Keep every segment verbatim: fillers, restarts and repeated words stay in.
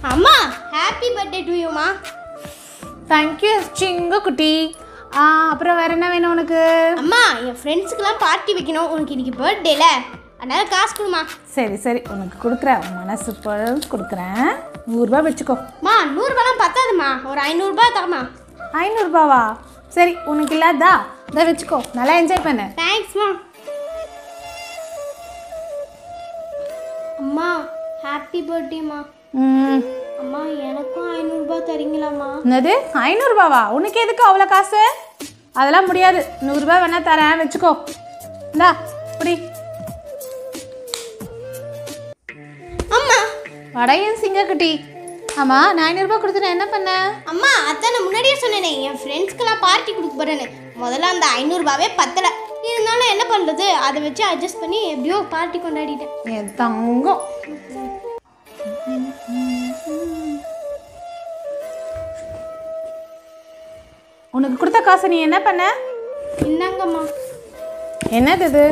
அம்மா happy birthday to you மா. Thank you சிங்க குட்டி. ஆ அப்புறம் வேற என்ன வேணும் உனக்கு? அம்மா என் ஃப்ரெண்ட்ஸுக்கெல்லாம் பார்ட்டி வைக்கணும், உனக்கு இன்னைக்கு பர்த்டேல, அதனால காசு கொடுமா. சரி சரி உனக்கு கொடுக்குறேன், உன் மனசு போல் கொடுக்குறேன். நூறுரூபா வச்சுக்கோ. மா நூறுரூபாலாம் பத்தாதுமா, ஒரு ஐநூறுரூபா தாம்மா. ஐநூறுரூபாவா? சரி உனக்கு இல்லாதா இதை வச்சுக்கோ, நல்லா என்ஜாய் பண்ணு. தேங்க்ஸ்மா. அம்மா ஹாப்பி பர்த்டேம்மா. ம் அம்மா எனக்கும் ஐநூறுரூபா தரீங்களாம்மா? என்னது ஐநூறுரூபாவா? உனக்கு எதுக்கு அவ்வளோ காசு? அதெல்லாம் முடியாது, நூறுரூபா வேணா தரேன் வச்சுக்கோ. இந்தா புடி. அம்மா வடையும் சிங்கக்குட்டி. ஆமாம் நான் ஐநூறுரூபா கொடுத்து நான் என்ன பண்ணேன்? அம்மா அதான் நான் முன்னாடியே சொன்னேனே என் ஃப்ரெண்ட்ஸ்க்கெல்லாம் பார்ட்டி கொடுக்க போகிறேன்னு. முதல்ல அந்த ஐநூறுரூபாவே பத்தலை, இருந்தாலும் என்ன பண்ணுறது, அதை வச்சு அட்ஜஸ்ட் பண்ணி எப்படியோ பார்ட்டி கொண்டாடிட்டேன். என் தங்கம். உனக்கு கொடுத்த காசை நீ என்ன பண்ண? என்னங்கம்மா? என்னது இது?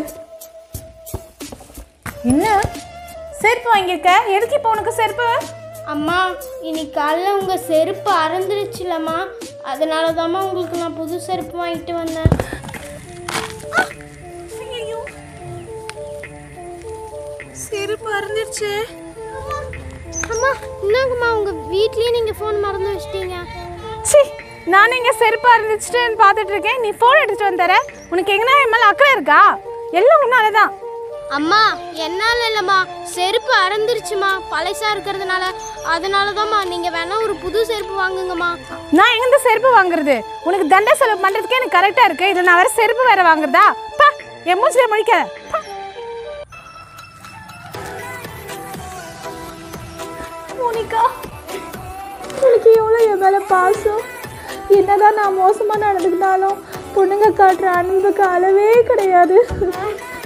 என்ன செருப்பு வாங்கியிருக்க? எதுக்கு இப்போ உனக்கு செருப்பு? அம்மா இன்னைக்கு காலைல உங்கள் செருப்பு அறந்துருச்சுலம்மா, அதனால தாம்மா உங்களுக்கு நான் புது செருப்பு வாங்கிட்டு வந்தேன். செருப்பு அறந்துருச்சு. அம்மா என்னங்கம்மா உங்கள் வீட்லேயே நீங்கள் ஃபோன் மறந்து வச்சிட்டீங்க? சி நானும் இங்கே செருப்பு அறந்துச்சுன்னு பார்த்துட்டு இருக்கேன், நீ ஃபோன் எடுத்துகிட்டு வந்துற. உனக்கு எங்கன்னா என் மேலே அக்கறை இருக்கா? எல்லாம் உன்னால தான். அம்மா என்னால் இல்லைம்மா, செருப்பு அறந்துருச்சுமா பழசா இருக்கிறதுனால, அதனால தாம்மா நீங்கள் வேணா ஒரு புது செருப்பு வாங்குங்கம்மா. நான் எங்கேருந்து செருப்பு வாங்குறது? உனக்கு தண்டை செலவு பண்ணுறதுக்கே எனக்கு கரெக்டாக இருக்குது, இதில் நான் வேறு செருப்பு வேறு வாங்குறதா? பா என் மூச்சில் முடிக்க. மோனிகா உனக்கு எவ்வளோ என் மேலே பாசம். என்னதான் நான் மோசமாக நடந்துக்கிட்டாலும் பொண்ணுங்க காட்டுற அன்புக்கு அளவே கிடையாது.